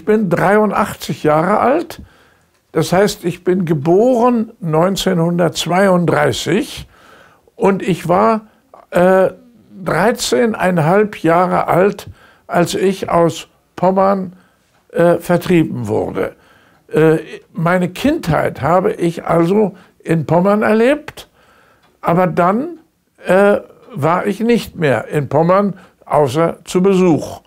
bin 83 Jahre alt. Das heißt, ich bin geboren 1932 und ich war 13,5 Jahre alt, als ich aus Pommern vertrieben wurde. Meine Kindheit habe ich also in Pommern erlebt, aber dann war ich nicht mehr in Pommern, außer zu Besuch.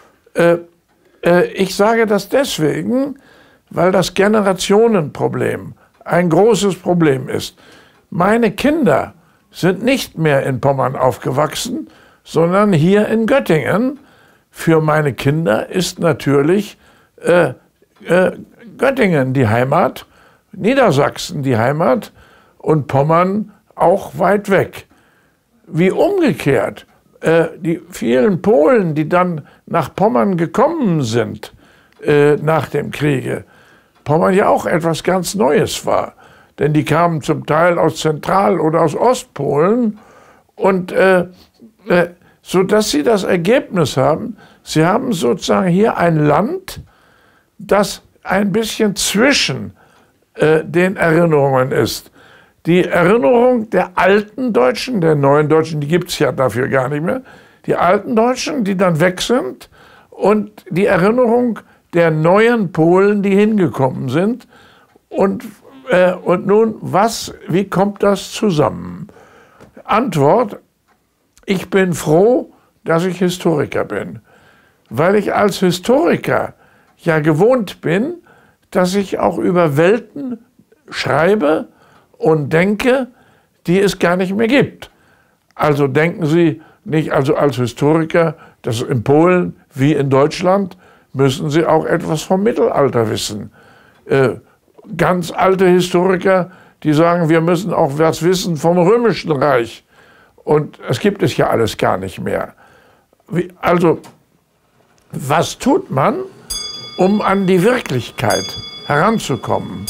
Ich sage das deswegen, weil das Generationenproblem ein großes Problem ist. Meine Kinder sind nicht mehr in Pommern aufgewachsen, sondern hier in Göttingen. Für meine Kinder ist natürlich Göttingen die Heimat, Niedersachsen die Heimat und Pommern auch weit weg. Wie umgekehrt die vielen Polen, die dann nach Pommern gekommen sind nach dem Kriege, Pommern ja auch etwas ganz Neues war. Denn die kamen zum Teil aus Zentral- oder aus Ostpolen und sodass sie das Ergebnis haben, sie haben sozusagen hier ein Land, das ein bisschen zwischen den Erinnerungen ist. Die Erinnerung der alten Deutschen, der neuen Deutschen, die gibt es ja dafür gar nicht mehr, die alten Deutschen, die dann weg sind, und die Erinnerung der neuen Polen, die hingekommen sind. Und nun, wie kommt das zusammen? Antwort: Ich bin froh, dass ich Historiker bin, weil ich als Historiker ja gewohnt bin, dass ich auch über Welten schreibe und denke, die es gar nicht mehr gibt. Also denken Sie nicht, also als Historiker, dass in Polen wie in Deutschland müssen Sie auch etwas vom Mittelalter wissen. Ganz alte Historiker, die sagen, wir müssen auch was wissen vom Römischen Reich. Und es gibt es ja alles gar nicht mehr. Also, was tut man, um an die Wirklichkeit heranzukommen?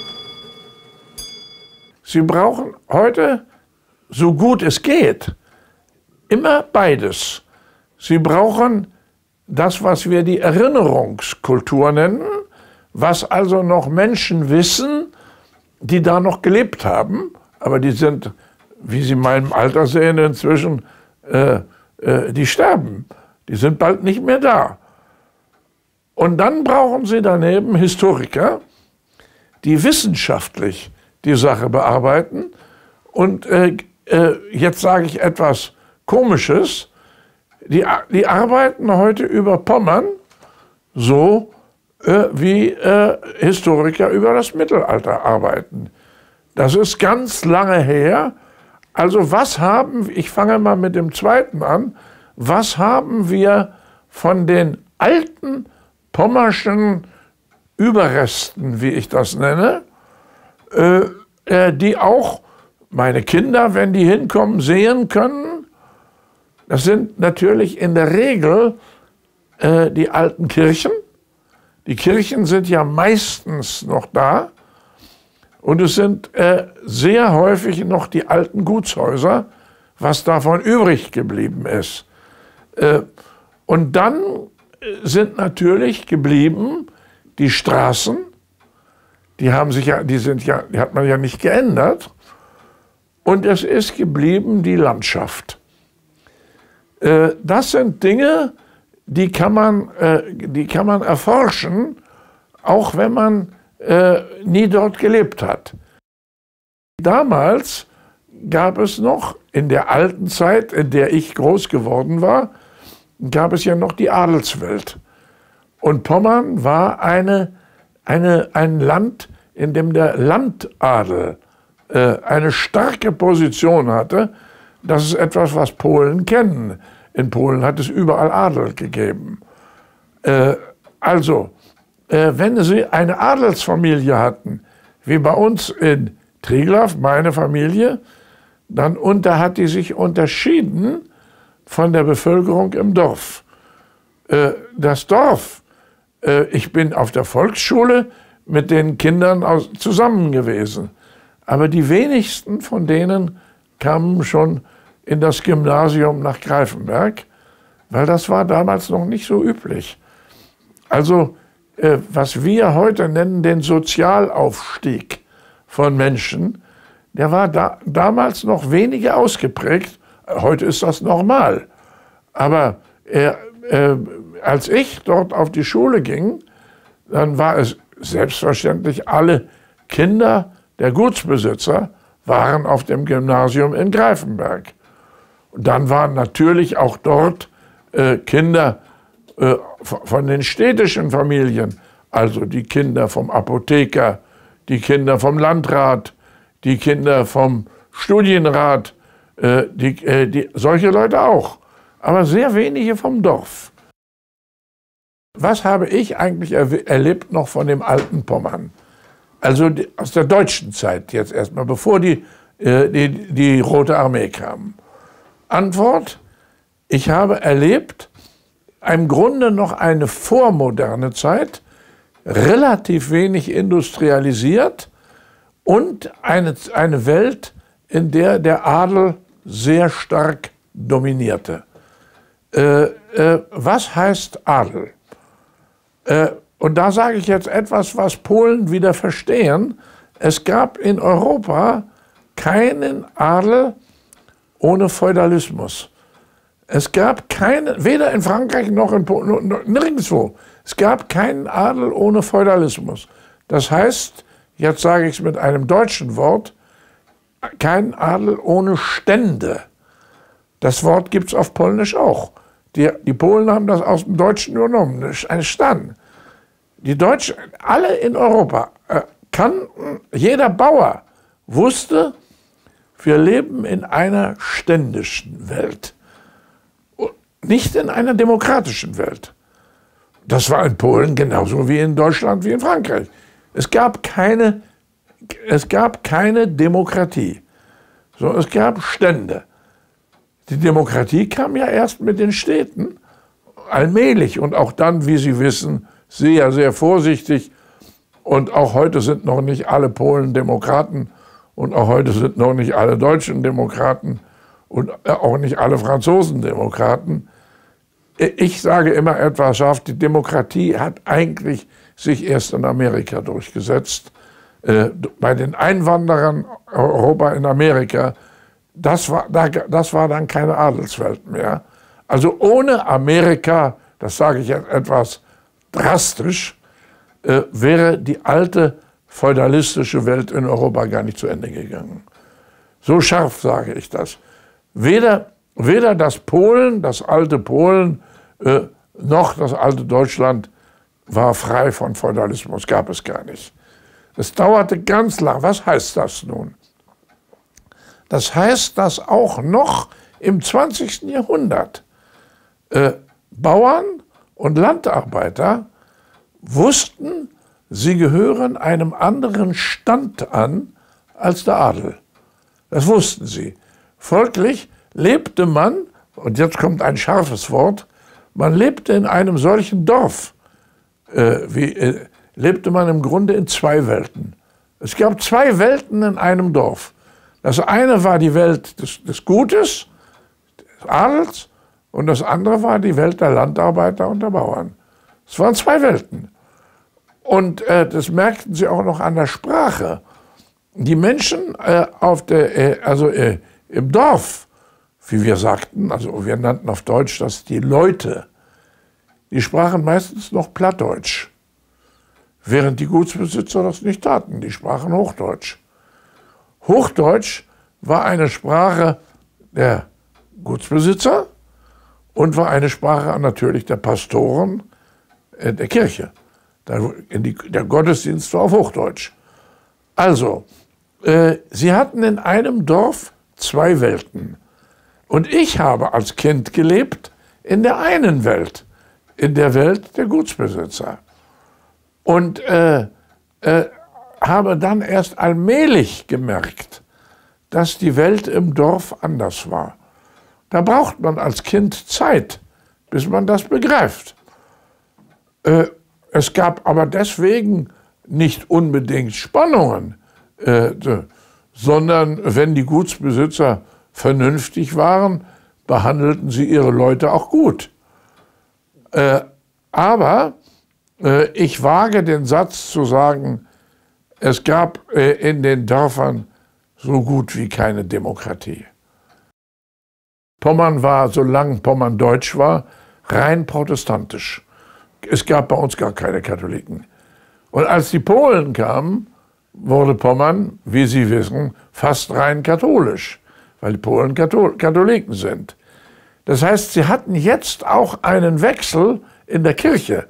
Sie brauchen heute, so gut es geht, immer beides. Sie brauchen das, was wir die Erinnerungskultur nennen, was also noch Menschen wissen, die da noch gelebt haben, aber die sind, wie Sie in meinem Alter sehen, inzwischen, die sterben. Die sind bald nicht mehr da. Und dann brauchen Sie daneben Historiker, die wissenschaftlich die Sache bearbeiten. Und jetzt sage ich etwas Komisches, die arbeiten heute über Pommern so, wie Historiker über das Mittelalter arbeiten. Das ist ganz lange her. Also ich fange mal mit dem zweiten an, was haben wir von den alten pommerschen Überresten, wie ich das nenne, die auch meine Kinder, wenn die hinkommen, sehen können? Das sind natürlich in der Regel die alten Kirchen. Die Kirchen sind ja meistens noch da und es sind sehr häufig noch die alten Gutshäuser, was davon übrig geblieben ist. Und dann sind natürlich geblieben die Straßen, die hat man ja nicht geändert, und es ist geblieben die Landschaft. Das sind Dinge, die kann man erforschen, auch wenn man nie dort gelebt hat. Damals gab es noch, in der alten Zeit, in der ich groß geworden war, gab es ja noch die Adelswelt. Und Pommern war ein Land, in dem der Landadel eine starke Position hatte. Das ist etwas, was Polen kennen. In Polen hat es überall Adel gegeben. Wenn Sie eine Adelsfamilie hatten, wie bei uns in Triglav, meine Familie, dann hat die sich unterschieden von der Bevölkerung im Dorf. Das Dorf, ich bin auf der Volksschule mit den Kindern zusammen gewesen, aber die wenigsten von denen kamen schon in das Gymnasium nach Greifenberg, weil das war damals noch nicht so üblich. Also was wir heute nennen, den Sozialaufstieg von Menschen, der war damals noch weniger ausgeprägt. Heute ist das normal. Aber als ich dort auf die Schule ging, dann war es selbstverständlich, alle Kinder der Gutsbesitzer waren auf dem Gymnasium in Greifenberg. Und dann waren natürlich auch dort Kinder von den städtischen Familien, also die Kinder vom Apotheker, die Kinder vom Landrat, die Kinder vom Studienrat, solche Leute auch, aber sehr wenige vom Dorf. Was habe ich eigentlich erlebt noch von dem alten Pommern? Also aus der deutschen Zeit jetzt erstmal, bevor die Rote Armee kam. Antwort: Ich habe erlebt, im Grunde noch eine vormoderne Zeit, relativ wenig industrialisiert und eine Welt, in der der Adel sehr stark dominierte. Was heißt Adel? Und da sage ich jetzt etwas, was Polen wieder verstehen. Es gab in Europa keinen Adel ohne Feudalismus. Es gab weder in Frankreich noch in Polen, nirgendwo. Es gab keinen Adel ohne Feudalismus. Das heißt, jetzt sage ich es mit einem deutschen Wort, kein Adel ohne Stände. Das Wort gibt es auf Polnisch auch. Die Polen haben das aus dem Deutschen übernommen, ein Stand. Die Deutschen, alle in Europa kannten, jeder Bauer wusste, wir leben in einer ständischen Welt, nicht in einer demokratischen Welt. Das war in Polen genauso wie in Deutschland, wie in Frankreich. Es gab keine Demokratie, sondern es gab Stände. Die Demokratie kam ja erst mit den Städten, allmählich und auch dann, wie Sie wissen, sehr, sehr vorsichtig. Und auch heute sind noch nicht alle Polen Demokraten und auch heute sind noch nicht alle Deutschen Demokraten und auch nicht alle Franzosen Demokraten. Ich sage immer etwas scharf, die Demokratie hat eigentlich sich erst in Amerika durchgesetzt. Bei den Einwanderern Europa in Amerika, das war dann keine Adelswelt mehr. Also ohne Amerika, das sage ich jetzt etwas drastisch, wäre die alte feudalistische Welt in Europa gar nicht zu Ende gegangen. So scharf sage ich das. Weder das Polen, das alte Polen, noch das alte Deutschland war frei von Feudalismus, gab es gar nicht. Es dauerte ganz lang. Was heißt das nun? Das heißt, dass auch noch im 20. Jahrhundert Bauern und Landarbeiter wussten, sie gehören einem anderen Stand an als der Adel. Das wussten sie. Folglich lebte man, und jetzt kommt ein scharfes Wort, man lebte in einem solchen Dorf, lebte man im Grunde in zwei Welten. Es gab zwei Welten in einem Dorf. Das eine war die Welt des Gutes, des Adels, und das andere war die Welt der Landarbeiter und der Bauern. Es waren zwei Welten. Und das merkten sie auch noch an der Sprache. Die Menschen im Dorf, wie wir sagten, also wir nannten auf Deutsch das die Leute, die sprachen meistens noch Plattdeutsch, während die Gutsbesitzer das nicht taten, die sprachen Hochdeutsch. Hochdeutsch war eine Sprache der Gutsbesitzer und war eine Sprache natürlich der Pastoren der Kirche. Der Gottesdienst war auf Hochdeutsch. Also, sie hatten in einem Dorf zwei Welten. Und ich habe als Kind gelebt in der einen Welt, in der Welt der Gutsbesitzer. Und habe dann erst allmählich gemerkt, dass die Welt im Dorf anders war. Da braucht man als Kind Zeit, bis man das begreift. Es gab aber deswegen nicht unbedingt Spannungen, sondern wenn die Gutsbesitzer vernünftig waren, behandelten sie ihre Leute auch gut. Aber Ich wage den Satz zu sagen, es gab in den Dörfern so gut wie keine Demokratie. Pommern war, solange Pommern deutsch war, rein protestantisch. Es gab bei uns gar keine Katholiken. Und als die Polen kamen, wurde Pommern, wie Sie wissen, fast rein katholisch, weil die Polen Katholiken sind. Das heißt, sie hatten jetzt auch einen Wechsel in der Kirche.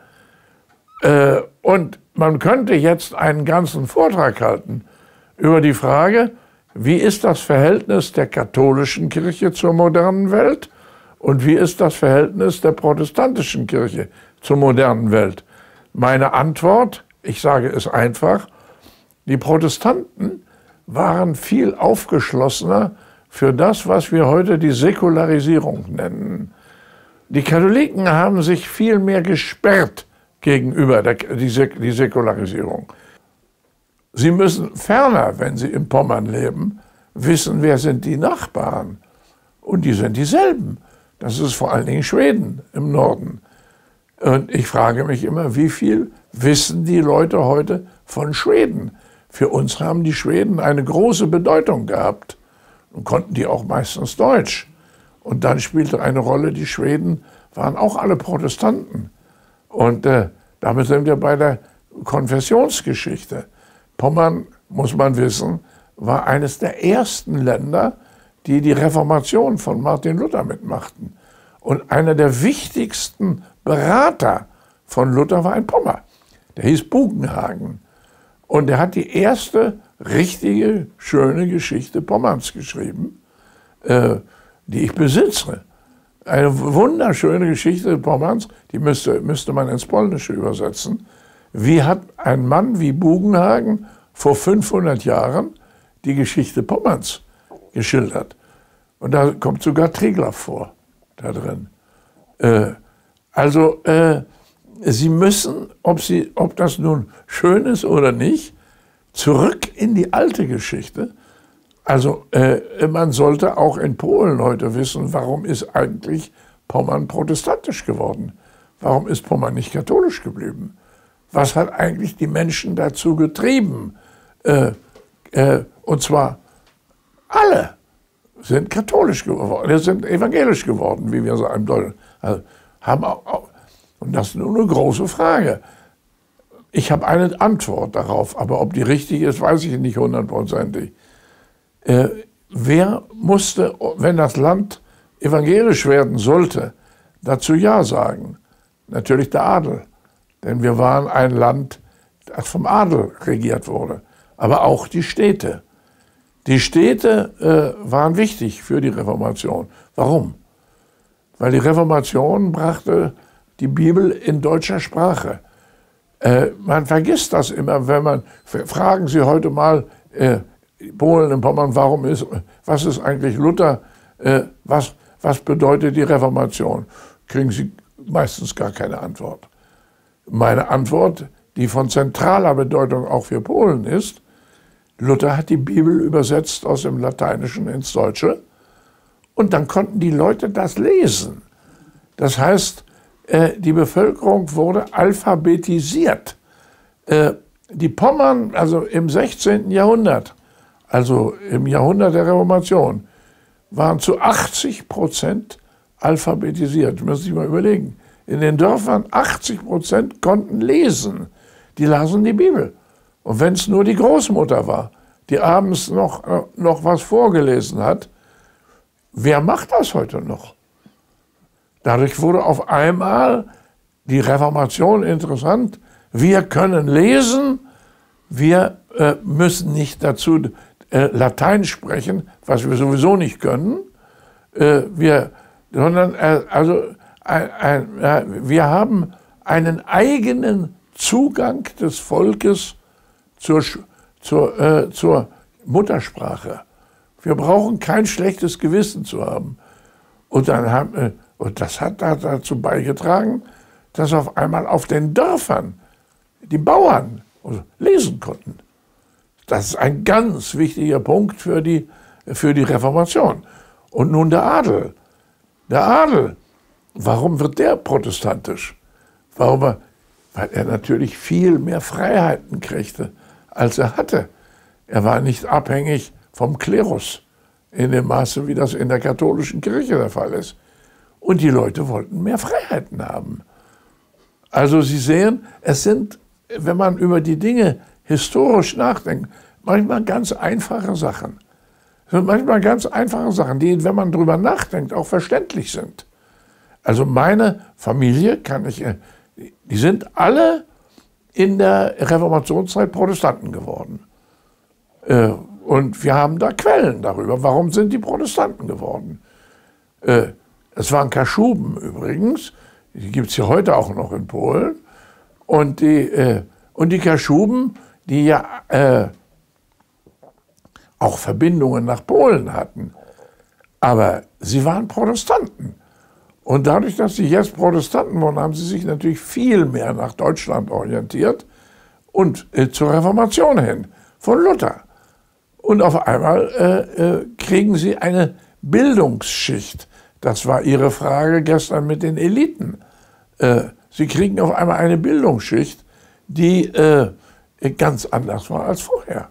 Und man könnte jetzt einen ganzen Vortrag halten über die Frage, wie ist das Verhältnis der katholischen Kirche zur modernen Welt und wie ist das Verhältnis der protestantischen Kirche zur modernen Welt? Meine Antwort, ich sage es einfach, die Protestanten waren viel aufgeschlossener für das, was wir heute die Säkularisierung nennen. Die Katholiken haben sich viel mehr gesperrt gegenüber die Säkularisierung. Sie müssen ferner, wenn Sie in Pommern leben, wissen, wer sind die Nachbarn. Und die sind dieselben. Das ist vor allen Dingen Schweden im Norden. Und ich frage mich immer, wie viel wissen die Leute heute von Schweden? Für uns haben die Schweden eine große Bedeutung gehabt und konnten die auch meistens Deutsch. Und dann spielte eine Rolle, die Schweden waren auch alle Protestanten. Und damit sind wir bei der Konfessionsgeschichte. Pommern, muss man wissen, war eines der ersten Länder, die die Reformation von Martin Luther mitmachten. Und einer der wichtigsten Berater von Luther war ein Pommer. Der hieß Bugenhagen. Und er hat die erste richtige, schöne Geschichte Pommerns geschrieben, die ich besitze. Eine wunderschöne Geschichte Pommerns, die müsste man ins Polnische übersetzen. Wie hat ein Mann wie Bugenhagen vor 500 Jahren die Geschichte Pommerns geschildert? Und da kommt sogar Triglav vor, da drin. Sie müssen, ob das nun schön ist oder nicht, zurück in die alte Geschichte. Also man sollte auch in Polen heute wissen, warum ist eigentlich Pommern protestantisch geworden? Warum ist Pommern nicht katholisch geblieben? Was hat eigentlich die Menschen dazu getrieben? Und zwar alle sind katholisch geworden, sind evangelisch geworden, wie wir sagen. Also, und das ist nur eine große Frage. Ich habe eine Antwort darauf, aber ob die richtig ist, weiß ich nicht hundertprozentig. Wer musste, wenn das Land evangelisch werden sollte, dazu Ja sagen? Natürlich der Adel. Denn wir waren ein Land, das vom Adel regiert wurde. Aber auch die Städte. Die Städte waren wichtig für die Reformation. Warum? Weil die Reformation brachte die Bibel in deutscher Sprache. Man vergisst das immer, wenn man, fragen Sie heute mal Polen in Pommern, was ist eigentlich Luther, was bedeutet die Reformation? Kriegen Sie meistens gar keine Antwort. Meine Antwort, die von zentraler Bedeutung auch für Polen ist, Luther hat die Bibel übersetzt aus dem Lateinischen ins Deutsche und dann konnten die Leute das lesen. Das heißt, die Bevölkerung wurde alphabetisiert. Die Pommern, also im 16. Jahrhundert, also im Jahrhundert der Reformation, waren zu 80% alphabetisiert. Das müssen Sie mal überlegen. In den Dörfern 80% konnten lesen. Die lasen die Bibel. Und wenn es nur die Großmutter war, die abends noch was vorgelesen hat, wer macht das heute noch? Dadurch wurde auf einmal die Reformation interessant. Wir können lesen, wir müssen nicht dazu Latein sprechen, was wir sowieso nicht können, sondern wir haben einen eigenen Zugang des Volkes zur Muttersprache. Wir brauchen kein schlechtes Gewissen zu haben. Und das hat dazu beigetragen, dass auf einmal auf den Dörfern die Bauern lesen konnten. Das ist ein ganz wichtiger Punkt für die Reformation. Und nun der Adel. Der Adel, warum wird der protestantisch? weil er natürlich viel mehr Freiheiten kriegte, als er hatte. Er war nicht abhängig vom Klerus in dem Maße, wie das in der katholischen Kirche der Fall ist. Und die Leute wollten mehr Freiheiten haben. Also Sie sehen, es sind, wenn man über die Dinge historisch nachdenkt, manchmal ganz einfache Sachen. Es sind manchmal ganz einfache Sachen, die, wenn man drüber nachdenkt, auch verständlich sind. Also meine Familie die sind alle in der Reformationszeit Protestanten geworden. Und wir haben da Quellen darüber. Warum sind die Protestanten geworden? Es waren Kaschuben übrigens, die gibt es ja heute auch noch in Polen. Und die Kaschuben, die ja auch Verbindungen nach Polen hatten, aber sie waren Protestanten. Und dadurch, dass sie jetzt Protestanten wurden, haben sie sich natürlich viel mehr nach Deutschland orientiert und zur Reformation hin, von Luther. Und auf einmal kriegen sie eine Bildungsschicht. Das war Ihre Frage gestern mit den Eliten. Sie kriegen auf einmal eine Bildungsschicht, die ganz anders war als vorher.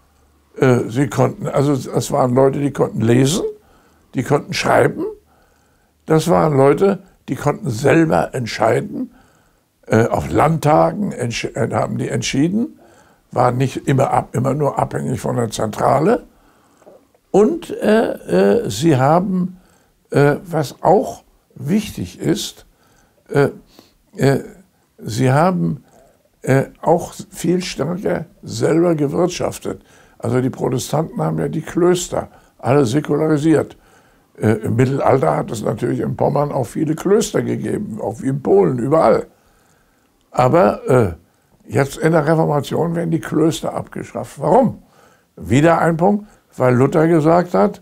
Es waren Leute, die konnten lesen, die konnten schreiben. Das waren Leute, die konnten selber entscheiden. Auf Landtagen haben die entschieden, waren nicht immer nur abhängig von der Zentrale. Und sie haben, was auch wichtig ist, sie haben auch viel stärker selber gewirtschaftet. Also die Protestanten haben ja die Klöster alle säkularisiert. Im Mittelalter hat es natürlich in Pommern auch viele Klöster gegeben, auch wie in Polen, überall. Aber jetzt in der Reformation werden die Klöster abgeschafft. Warum? Wieder ein Punkt, weil Luther gesagt hat,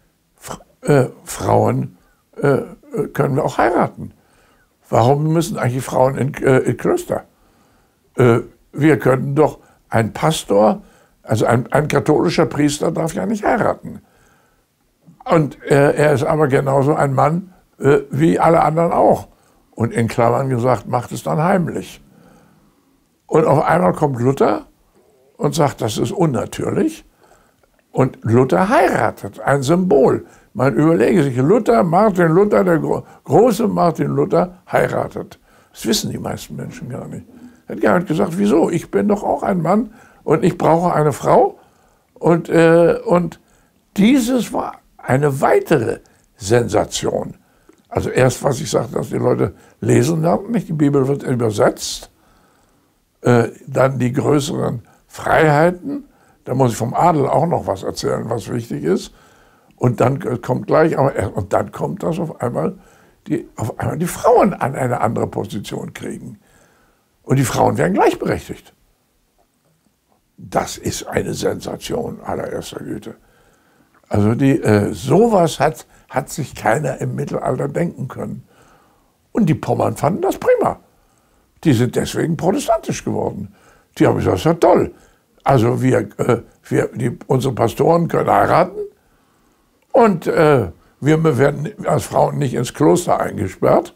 Frauen können wir auch heiraten. Warum müssen eigentlich Frauen in Klöster? Wir könnten doch, ein Pastor, also ein katholischer Priester darf ja nicht heiraten. Und er ist aber genauso ein Mann wie alle anderen auch. Und in Klammern gesagt, macht es dann heimlich. Und auf einmal kommt Luther und sagt, das ist unnatürlich. Und Luther heiratet, ein Symbol. Man überlege sich, Martin Luther, der große Martin Luther, heiratet. Das wissen die meisten Menschen gar nicht. Er hat gar nicht gesagt, wieso? Ich bin doch auch ein Mann und ich brauche eine Frau. Und dieses war eine weitere Sensation. Also erst, was ich sagte, dass die Leute lesen lernen, nicht? Die Bibel wird übersetzt. Dann die größeren Freiheiten. Da muss ich vom Adel auch noch was erzählen, was wichtig ist. Und dann kommt das auf einmal die Frauen an eine andere Position kriegen. Und die Frauen werden gleichberechtigt. Das ist eine Sensation allererster Güte. Also sowas hat sich keiner im Mittelalter denken können. Und die Pommern fanden das prima. Die sind deswegen protestantisch geworden. Die haben gesagt, das ist ja toll. Also unsere Pastoren können heiraten und wir werden als Frauen nicht ins Kloster eingesperrt.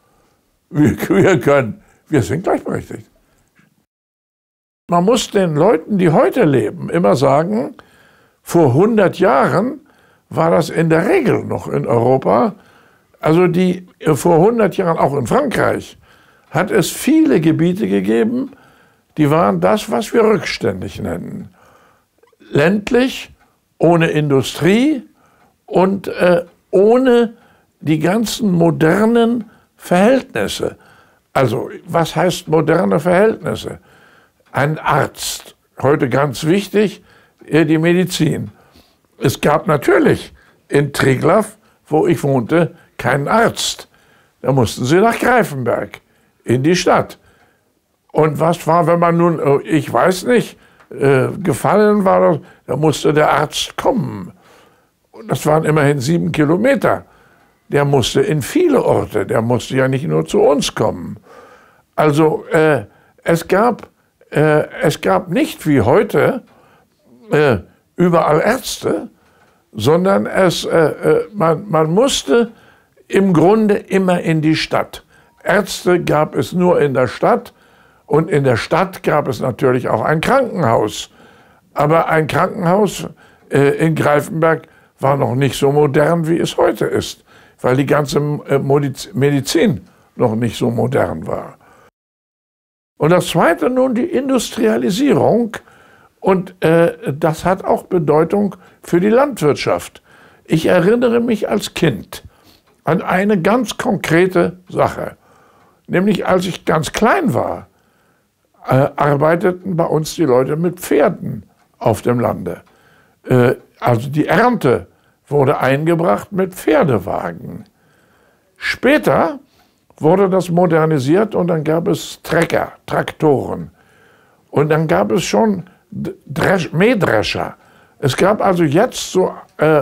Wir sind gleichberechtigt. Man muss den Leuten, die heute leben, immer sagen, vor 100 Jahren war das in der Regel noch in Europa. Also vor 100 Jahren, auch in Frankreich, hat es viele Gebiete gegeben, die waren das, was wir rückständig nennen. Ländlich, ohne Industrie und ohne die ganzen modernen Verhältnisse. Also, was heißt moderne Verhältnisse? Ein Arzt, heute ganz wichtig, die Medizin. Es gab natürlich in Triglav, wo ich wohnte, keinen Arzt. Da mussten sie nach Greifenberg, in die Stadt. Und was war, wenn man nun, ich weiß nicht, gefallen war, da musste der Arzt kommen. Und das waren immerhin 7 Kilometer. Der musste in viele Orte, der musste ja nicht nur zu uns kommen. Also es gab nicht wie heute überall Ärzte, sondern man musste im Grunde immer in die Stadt. Ärzte gab es nur in der Stadt Und in der Stadt gab es natürlich auch ein Krankenhaus. Aber ein Krankenhaus in Greifenberg war noch nicht so modern, wie es heute ist, weil die ganze Medizin noch nicht so modern war. Und das Zweite nun die Industrialisierung. Und das hat auch Bedeutung für die Landwirtschaft. Ich erinnere mich als Kind an eine ganz konkrete Sache. Nämlich als ich ganz klein war, arbeiteten bei uns die Leute mit Pferden auf dem Lande. Also die Ernte wurde eingebracht mit Pferdewagen. Später wurde das modernisiert und dann gab es Trecker, Traktoren. Und dann gab es schon Mähdrescher. Es gab also jetzt so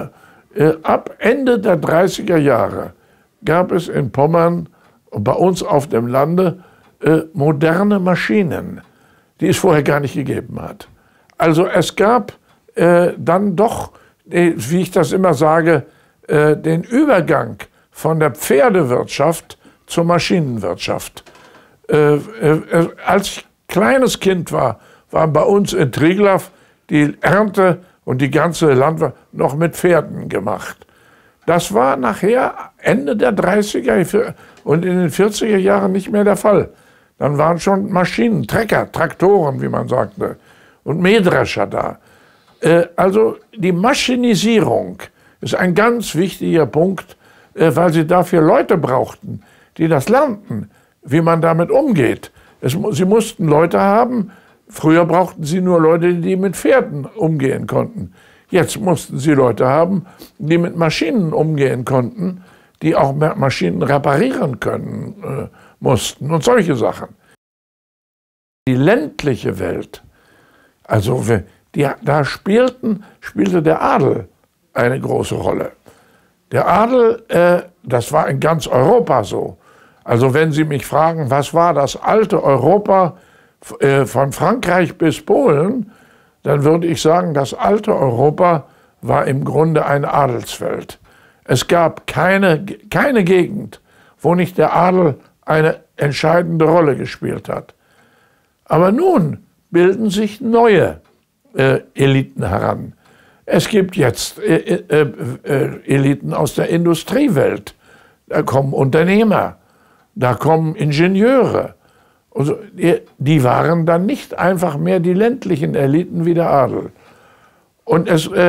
ab Ende der 30er Jahre gab es in Pommern und bei uns auf dem Lande moderne Maschinen, die es vorher gar nicht gegeben hat. Also es gab dann doch, wie ich das immer sage, den Übergang von der Pferdewirtschaft zur Maschinenwirtschaft. Als ich kleines Kind war, waren bei uns in Triglav die Ernte und die ganze Landwirtschaft noch mit Pferden gemacht. Das war nachher Ende der 30er und in den 40er Jahren nicht mehr der Fall. Dann waren schon Maschinen, Trecker, Traktoren, wie man sagte, und Mähdrescher da. Also die Maschinisierung ist ein ganz wichtiger Punkt, weil sie dafür Leute brauchten, die das lernten, wie man damit umgeht. Sie mussten Leute haben, früher brauchten sie nur Leute, die mit Pferden umgehen konnten. Jetzt mussten sie Leute haben, die mit Maschinen umgehen konnten, die auch Maschinen reparieren können mussten und solche Sachen. Die ländliche Welt, also da spielte der Adel eine große Rolle. Der Adel, das war in ganz Europa so. Also wenn Sie mich fragen, was war das alte Europa von Frankreich bis Polen, dann würde ich sagen, das alte Europa war im Grunde ein Adelsfeld. Es gab keine Gegend, wo nicht der Adel eine entscheidende Rolle gespielt hat. Aber nun bilden sich neue Eliten heran. Es gibt jetzt Eliten aus der Industriewelt. Da kommen Unternehmer, da kommen Ingenieure. Also die waren dann nicht einfach mehr die ländlichen Eliten wie der Adel. Und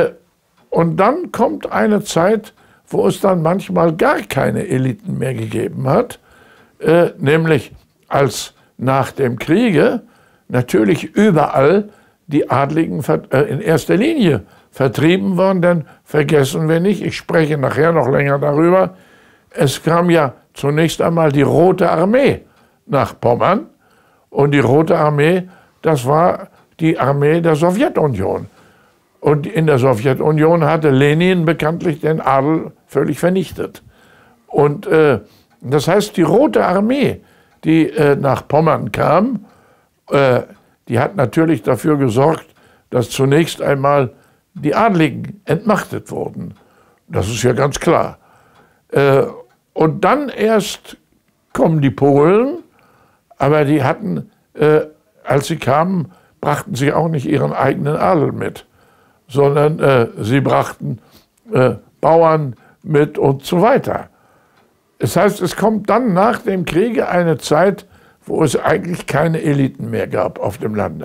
dann kommt eine Zeit, wo es dann manchmal gar keine Eliten mehr gegeben hat, nämlich als nach dem Kriege natürlich überall die Adligen in erster Linie vertrieben worden, denn vergessen wir nicht, ich spreche nachher noch länger darüber, es kam ja zunächst einmal die Rote Armee nach Pommern und die Rote Armee, das war die Armee der Sowjetunion. Und in der Sowjetunion hatte Lenin bekanntlich den Adel völlig vernichtet. Und das heißt, die Rote Armee, die nach Pommern kam, die hat natürlich dafür gesorgt, dass zunächst einmal die Adligen entmachtet wurden. Das ist ja ganz klar. Und dann erst kommen die Polen, aber die hatten, als sie kamen, brachten sie auch nicht ihren eigenen Adel mit, sondern sie brachten Bauern mit und so weiter. Das heißt, es kommt dann nach dem Kriege eine Zeit, wo es eigentlich keine Eliten mehr gab auf dem Lande.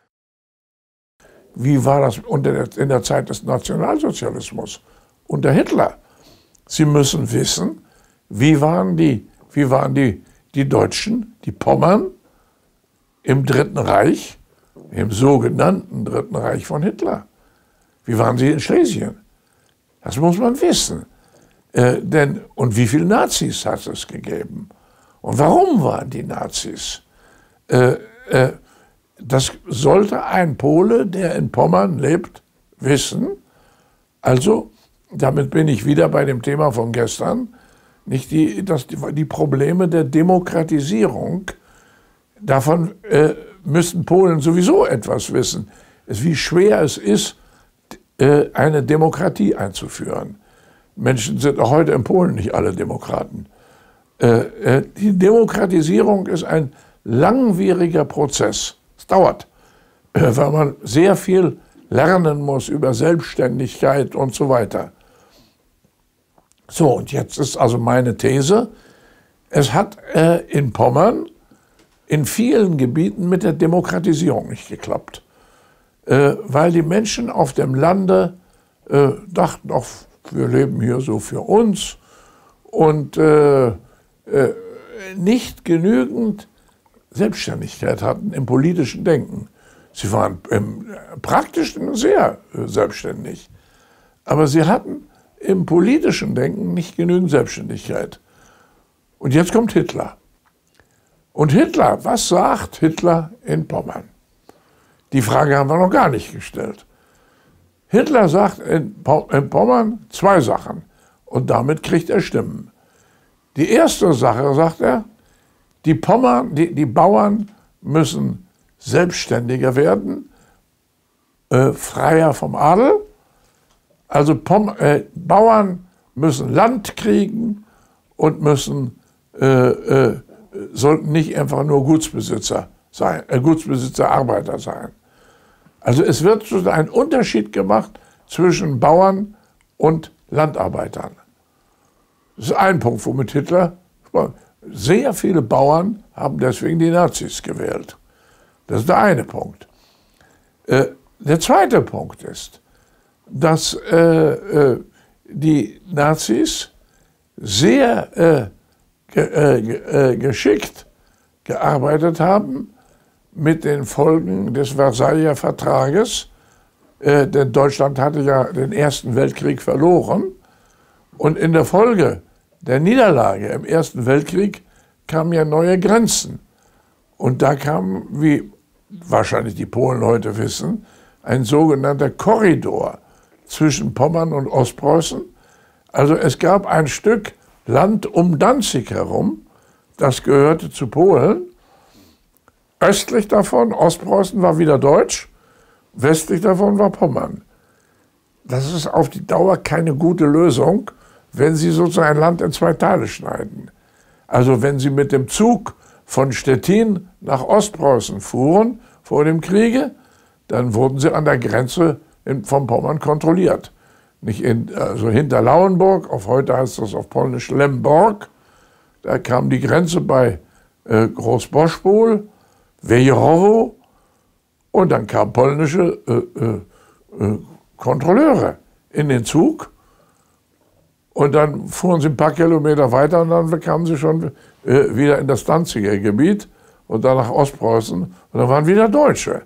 Wie war das in der Zeit des Nationalsozialismus unter Hitler? Sie müssen wissen, wie waren die Deutschen, die Pommern im Dritten Reich, im sogenannten Dritten Reich von Hitler? Wie waren sie in Schlesien? Das muss man wissen. Und wie viele Nazis hat es gegeben? Und warum waren die Nazis? Das sollte ein Pole, der in Pommern lebt, wissen. Also, damit bin ich wieder bei dem Thema von gestern, nicht die Probleme der Demokratisierung. Davon müssen Polen sowieso etwas wissen, wie schwer es ist, eine Demokratie einzuführen. Menschen sind auch heute in Polen nicht alle Demokraten. Die Demokratisierung ist ein langwieriger Prozess. Es dauert, weil man sehr viel lernen muss über Selbstständigkeit und so weiter. So, und jetzt ist also meine These, es hat in Pommern in vielen Gebieten mit der Demokratisierung nicht geklappt, weil die Menschen auf dem Lande dachten, auch wir leben hier so für uns und nicht genügend Selbstständigkeit hatten im politischen Denken. Sie waren im praktischen sehr selbstständig, aber sie hatten im politischen Denken nicht genügend Selbstständigkeit. Und jetzt kommt Hitler. Und Hitler, was sagt Hitler in Pommern? Die Frage haben wir noch gar nicht gestellt. Hitler sagt in Pommern zwei Sachen und damit kriegt er Stimmen. Die erste Sache, sagt er, die Bauern müssen selbstständiger werden, freier vom Adel. Also Bauern müssen Land kriegen und sollten nicht einfach nur Gutsbesitzer sein, Arbeiter sein. Also es wird so ein Unterschied gemacht zwischen Bauern und Landarbeitern. Das ist ein Punkt, womit Hitler, sehr viele Bauern haben deswegen die Nazis gewählt. Das ist der eine Punkt. Der zweite Punkt ist, dass die Nazis sehr geschickt gearbeitet haben mit den Folgen des Versailler Vertrages, denn Deutschland hatte ja den Ersten Weltkrieg verloren und in der Folge der Niederlage im Ersten Weltkrieg kamen ja neue Grenzen und da kam, wie wahrscheinlich die Polen heute wissen, ein sogenannter Korridor zwischen Pommern und Ostpreußen. Also es gab ein Stück Land um Danzig herum, das gehörte zu Polen. Östlich davon, Ostpreußen, war wieder deutsch, westlich davon war Pommern. Das ist auf die Dauer keine gute Lösung, wenn Sie sozusagen ein Land in zwei Teile schneiden. Also wenn Sie mit dem Zug von Stettin nach Ostpreußen fuhren vor dem Kriege, dann wurden Sie an der Grenze von Pommern kontrolliert. Nicht also hinter Lauenburg, auf heute heißt das auf Polnisch Lemborg, da kam die Grenze bei Großboschpol, Wejherowo und dann kamen polnische Kontrolleure in den Zug und dann fuhren sie ein paar Kilometer weiter und dann kamen sie schon wieder in das Danziger Gebiet und dann nach Ostpreußen und dann waren wieder Deutsche.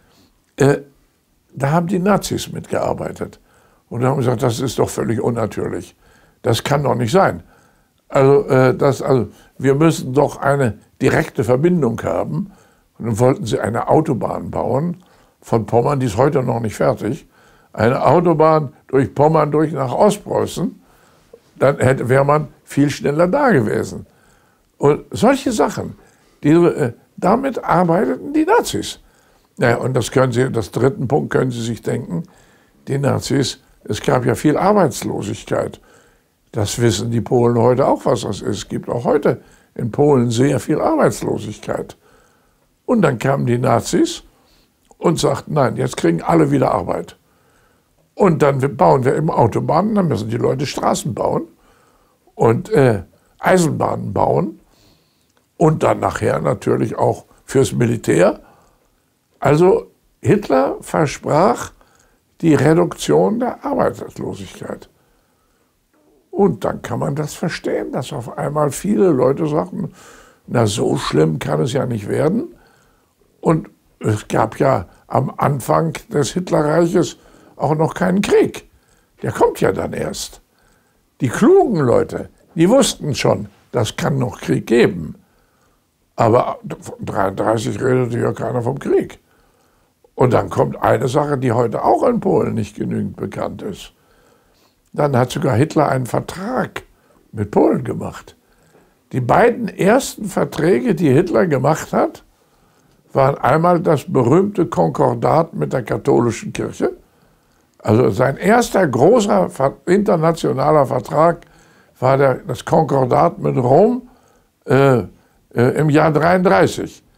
Da haben die Nazis mitgearbeitet und haben gesagt, das ist doch völlig unnatürlich. Das kann doch nicht sein. Also wir müssen doch eine direkte Verbindung haben. Und dann wollten sie eine Autobahn bauen von Pommern, die ist heute noch nicht fertig. Eine Autobahn durch Pommern durch nach Ostpreußen, dann wäre man viel schneller da gewesen. Und solche Sachen, damit arbeiteten die Nazis. Ja, und das dritten Punkt können Sie sich denken, die Nazis, es gab ja viel Arbeitslosigkeit. Das wissen die Polen heute auch, was das ist. Es gibt auch heute in Polen sehr viel Arbeitslosigkeit. Und dann kamen die Nazis und sagten, nein, jetzt kriegen alle wieder Arbeit. Und dann bauen wir eben Autobahnen, dann müssen die Leute Straßen bauen und Eisenbahnen bauen und dann nachher natürlich auch fürs Militär. Also Hitler versprach die Reduktion der Arbeitslosigkeit. Und dann kann man das verstehen, dass auf einmal viele Leute sagten, na so schlimm kann es ja nicht werden. Und es gab ja am Anfang des Hitlerreiches auch noch keinen Krieg. Der kommt ja dann erst. Die klugen Leute, die wussten schon, das kann noch Krieg geben. Aber 1933 redete ja keiner vom Krieg. Und dann kommt eine Sache, die heute auch in Polen nicht genügend bekannt ist. Dann hat sogar Hitler einen Vertrag mit Polen gemacht. Die beiden ersten Verträge, die Hitler gemacht hat, waren einmal das berühmte Konkordat mit der katholischen Kirche. Also sein erster großer internationaler Vertrag war das Konkordat mit Rom im Jahr 1933.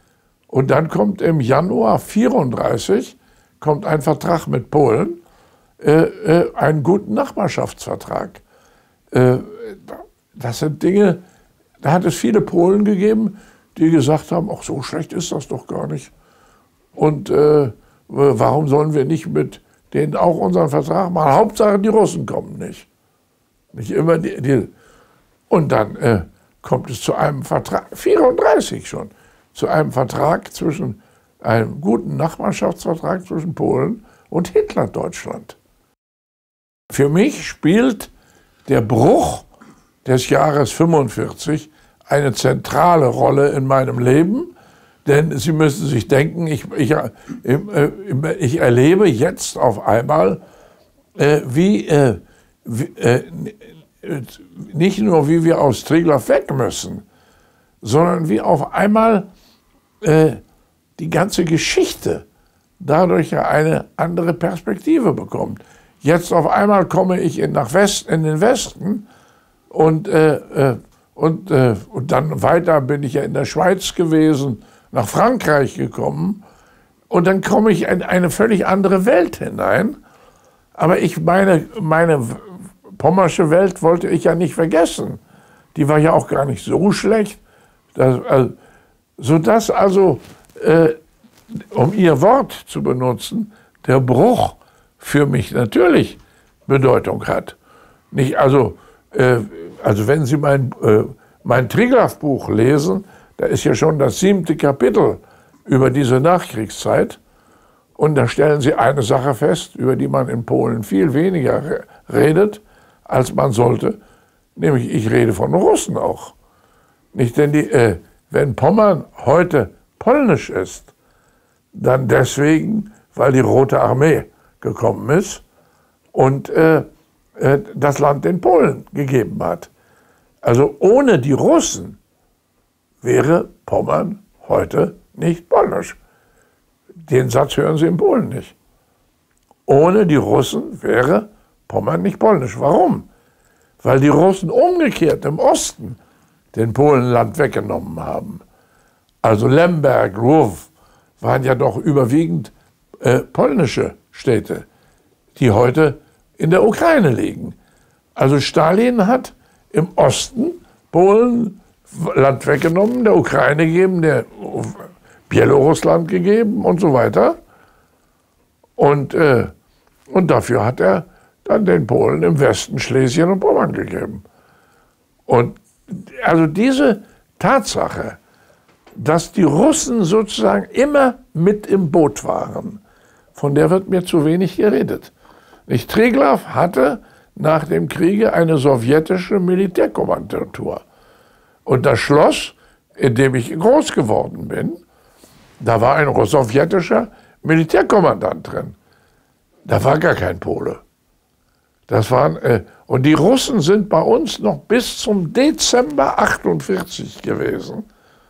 Und dann kommt im Januar 1934 kommt ein Vertrag mit Polen, einen guten Nachbarschaftsvertrag. Das sind Dinge, da hat es viele Polen gegeben, die gesagt haben, ach, so schlecht ist das doch gar nicht. Und warum sollen wir nicht mit denen auch unseren Vertrag machen? Hauptsache, die Russen kommen nicht. Nicht immer Und dann kommt es zu einem Vertrag, 1934 schon, zu einem Vertrag zwischen, einem guten Nachbarschaftsvertrag zwischen Polen und Hitler-Deutschland. Für mich spielt der Bruch des Jahres 1945 eine zentrale Rolle in meinem Leben, denn Sie müssen sich denken, ich erlebe jetzt auf einmal, nicht nur wie wir aus Triglav weg müssen, sondern wie auf einmal die ganze Geschichte dadurch eine andere Perspektive bekommt. Jetzt auf einmal komme ich in den Westen und dann weiter bin ich ja in der Schweiz gewesen, nach Frankreich gekommen und dann komme ich in eine völlig andere Welt hinein. Aber meine pommersche Welt wollte ich ja nicht vergessen. Die war ja auch gar nicht so schlecht, sodass also, um Ihr Wort zu benutzen, der Bruch für mich natürlich Bedeutung hat. Nicht, also wenn Sie mein Triglav-Buch lesen, da ist ja schon das 7. Kapitel über diese Nachkriegszeit. Und da stellen Sie eine Sache fest, über die man in Polen viel weniger redet, als man sollte. Nämlich, ich rede von Russen auch. Nicht, denn wenn Pommern heute polnisch ist, dann deswegen, weil die Rote Armee gekommen ist und das Land den Polen gegeben hat. Also ohne die Russen wäre Pommern heute nicht polnisch. Den Satz hören Sie in Polen nicht. Ohne die Russen wäre Pommern nicht polnisch. Warum? Weil die Russen umgekehrt im Osten den Polen Land weggenommen haben. Also Lemberg, Lwów waren ja doch überwiegend polnische Städte, die heute in der Ukraine liegen. Also Stalin hat im Osten Polen Land weggenommen, der Ukraine gegeben, der Belarusland gegeben und so weiter. Und dafür hat er dann den Polen im Westen Schlesien und Pommern gegeben. Und also diese Tatsache, dass die Russen sozusagen immer mit im Boot waren, von der wird mir zu wenig geredet. Triglav hatte nach dem Kriege eine sowjetische Militärkommandantur. Und das Schloss, in dem ich groß geworden bin, da war ein sowjetischer Militärkommandant drin. Da war gar kein Pole. Und die Russen sind bei uns noch bis zum Dezember 1948 gewesen.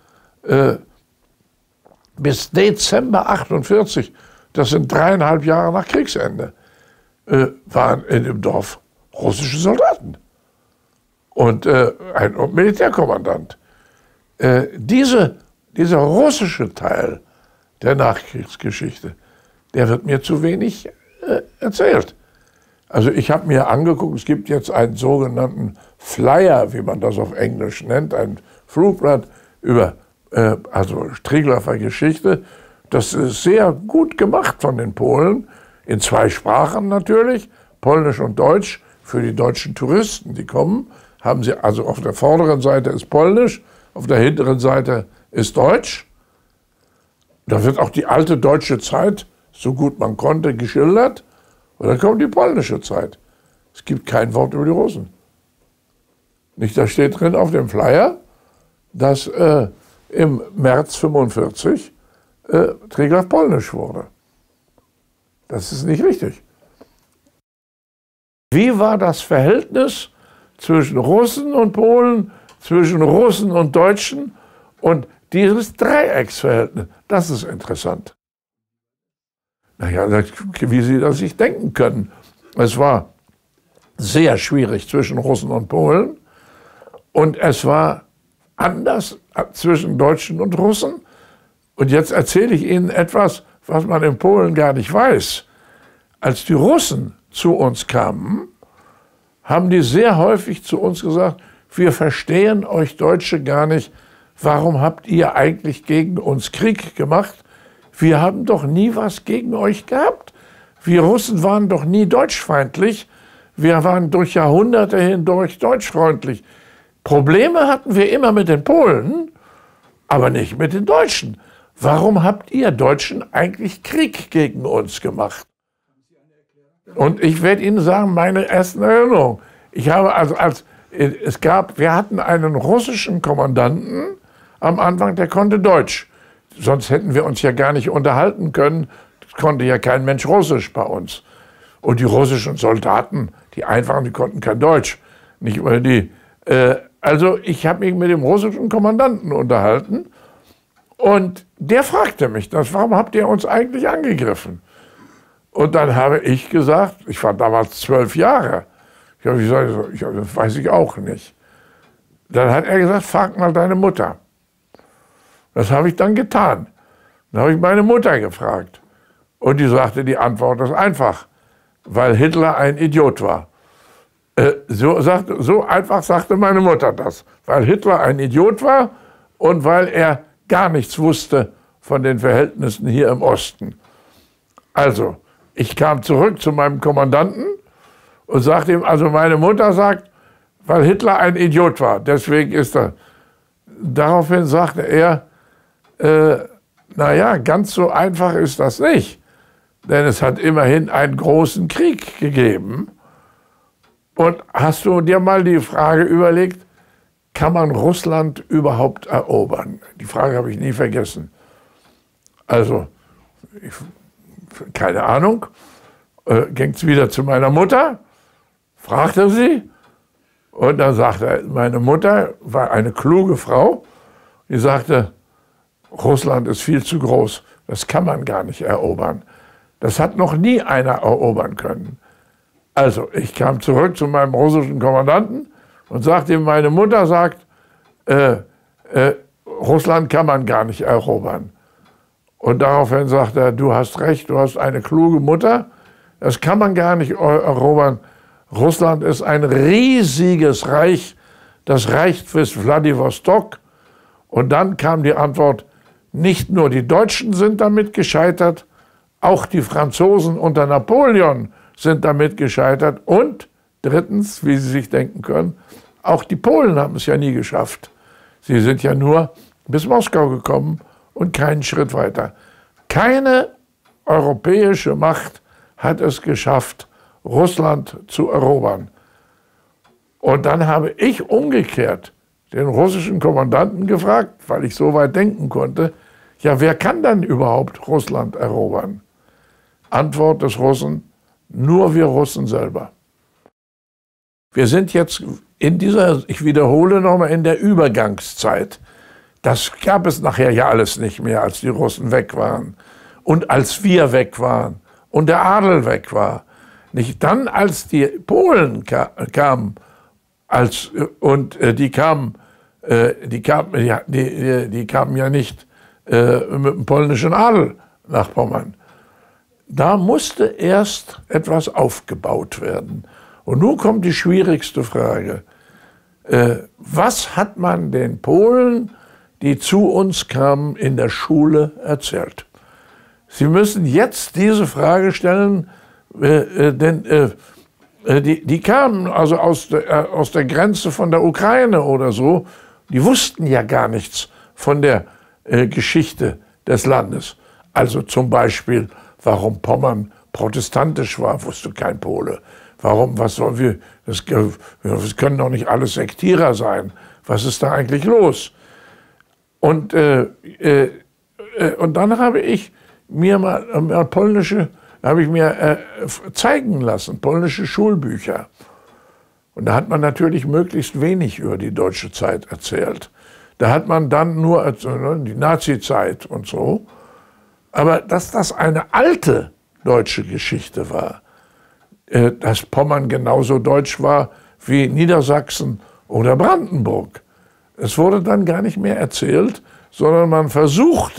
Bis Dezember 1948, das sind 3,5 Jahre nach Kriegsende, waren in dem Dorf russische Soldaten und ein Militärkommandant. Dieser russische Teil der Nachkriegsgeschichte, der wird mir zu wenig erzählt. Also ich habe mir angeguckt, es gibt jetzt einen sogenannten Flyer, wie man das auf Englisch nennt, ein Flugblatt über Triglaver Geschichte. Das ist sehr gut gemacht von den Polen, in 2 Sprachen natürlich, Polnisch und Deutsch. Für die deutschen Touristen, die kommen, haben sie, also auf der vorderen Seite ist Polnisch, auf der hinteren Seite ist Deutsch. Da wird auch die alte deutsche Zeit, so gut man konnte, geschildert. Und dann kommt die polnische Zeit. Es gibt kein Wort über die Russen. Nicht, da steht drin auf dem Flyer, dass im März 1945 Triglav polnisch wurde. Das ist nicht richtig. Wie war das Verhältnis zwischen Russen und Polen, zwischen Russen und Deutschen und dieses Dreiecksverhältnis? Das ist interessant. Naja, wie Sie das sich denken können. Es war sehr schwierig zwischen Russen und Polen und es war anders zwischen Deutschen und Russen, Und jetzt erzähle ich Ihnen etwas, was man in Polen gar nicht weiß. Als die Russen zu uns kamen, haben die sehr häufig zu uns gesagt, wir verstehen euch Deutsche gar nicht. Warum habt ihr eigentlich gegen uns Krieg gemacht? Wir haben doch nie was gegen euch gehabt. Wir Russen waren doch nie deutschfeindlich. Wir waren durch Jahrhunderte hindurch deutschfreundlich. Probleme hatten wir immer mit den Polen, aber nicht mit den Deutschen. Warum habt ihr Deutschen eigentlich Krieg gegen uns gemacht? Und ich werde Ihnen sagen, meine ersten Erinnerungen. Ich habe wir hatten einen russischen Kommandanten am Anfang, der konnte Deutsch. Sonst hätten wir uns ja gar nicht unterhalten können. Das konnte ja kein Mensch Russisch bei uns. Und die russischen Soldaten, die Einfachen, die konnten kein Deutsch. Nicht mal die. Also ich habe mich mit dem russischen Kommandanten unterhalten und der fragte mich, warum habt ihr uns eigentlich angegriffen? Und dann habe ich gesagt, ich war damals 12 Jahre, das weiß ich auch nicht. Dann hat er gesagt, frag mal deine Mutter. Das habe ich dann getan. Dann habe ich meine Mutter gefragt. Und die sagte, die Antwort ist einfach, weil Hitler ein Idiot war. So einfach sagte meine Mutter das, weil Hitler ein Idiot war und weil er gar nichts wusste von den Verhältnissen hier im Osten. Also, ich kam zurück zu meinem Kommandanten und sagte ihm, also meine Mutter sagt, weil Hitler ein Idiot war, deswegen ist er. Daraufhin sagte er, naja, ganz so einfach ist das nicht, denn es hat immerhin einen großen Krieg gegeben. Und hast du dir mal die Frage überlegt, kann man Russland überhaupt erobern? Die Frage habe ich nie vergessen. Also, keine Ahnung, ging es wieder zu meiner Mutter, fragte sie, und dann sagte meine Mutter, war eine kluge Frau, die sagte, Russland ist viel zu groß, das kann man gar nicht erobern. Das hat noch nie einer erobern können. Also, ich kam zurück zu meinem russischen Kommandanten und sagte ihm, meine Mutter sagt, Russland kann man gar nicht erobern. Und daraufhin sagte er, du hast recht, du hast eine kluge Mutter, das kann man gar nicht erobern. Russland ist ein riesiges Reich, das reicht bis Wladiwostok. Und dann kam die Antwort, nicht nur die Deutschen sind damit gescheitert, auch die Franzosen unter Napoleon sind damit gescheitert. Und drittens, wie Sie sich denken können, auch die Polen haben es ja nie geschafft. Sie sind ja nur bis Moskau gekommen und keinen Schritt weiter. Keine europäische Macht hat es geschafft, Russland zu erobern. Und dann habe ich umgekehrt den russischen Kommandanten gefragt, weil ich so weit denken konnte, ja, wer kann dann überhaupt Russland erobern? Antwort des Russen, nur wir Russen selber. Wir sind jetzt in dieser, ich wiederhole nochmal, in der Übergangszeit. Das gab es nachher ja alles nicht mehr, als die Russen weg waren und als wir weg waren und der Adel weg war. Nicht dann, als die Polen kamen, die kamen ja nicht mit dem polnischen Adel nach Pommern. Da musste erst etwas aufgebaut werden. Und nun kommt die schwierigste Frage. Was hat man den Polen, die zu uns kamen, in der Schule erzählt? Sie müssen jetzt diese Frage stellen, denn die kamen also aus der Grenze von der Ukraine oder so, die wussten ja gar nichts von der Geschichte des Landes. Also zum Beispiel, warum Pommern protestantisch war, wusste kein Pole. Warum, was sollen wir, das können doch nicht alles Sektierer sein. Was ist da eigentlich los? Und dann habe ich mir mal zeigen lassen, polnische Schulbücher. Und da hat man natürlich möglichst wenig über die deutsche Zeit erzählt. Da hat man dann nur die Nazi-Zeit und so. Aber dass das eine alte deutsche Geschichte war, dass Pommern genauso deutsch war wie Niedersachsen oder Brandenburg. Es wurde dann gar nicht mehr erzählt, sondern man versuchte,